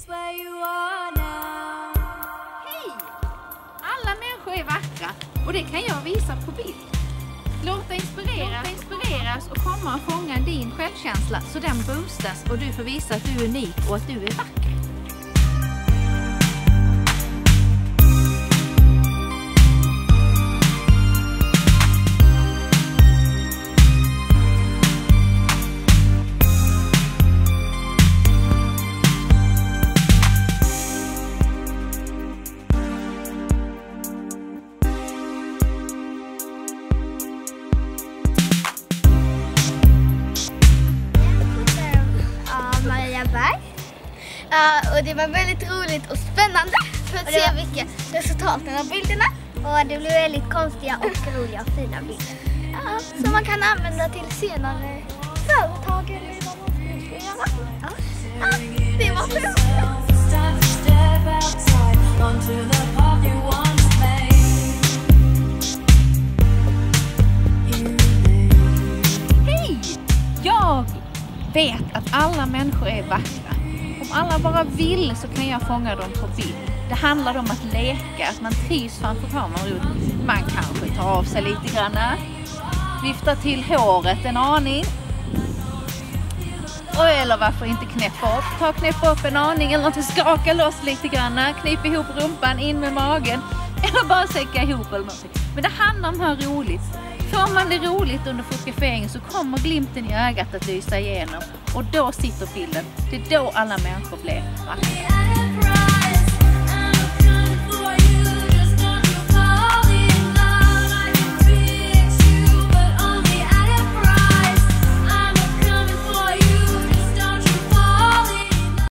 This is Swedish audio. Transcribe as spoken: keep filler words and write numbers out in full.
Hej! Alla människor är vackra och det kan jag visa på bild. Låt dig inspireras, inspireras och komma och fånga din självkänsla så den boostas och du får visa att du är unik och att du är vacker. Uh, och det var väldigt roligt och spännande för att se vilka resultaten av bilderna. Och det blev väldigt konstiga och roliga och fina bilder. Uh, som man kan använda till senare företag eller vad man ska göra. Ja, uh, uh, det var så. Hej! Jag vet att alla människor är vackra. Om alla bara vill så kan jag fånga dem på bild. Det handlar om att leka, att man trivs framför kameran. Man kanske tar av sig lite grann, viftar till håret en aning. Och eller varför inte knäppa upp, ta knäppa upp en aning eller inte skaka loss lite grann, knipa ihop rumpan in med magen eller bara säcka ihop eller någonting. Men det handlar om att ha roligt. Får man det roligt under fotograferingen så kommer glimten i ögat att lysa igenom och då sitter bilden. Det är då alla människor blir vackra.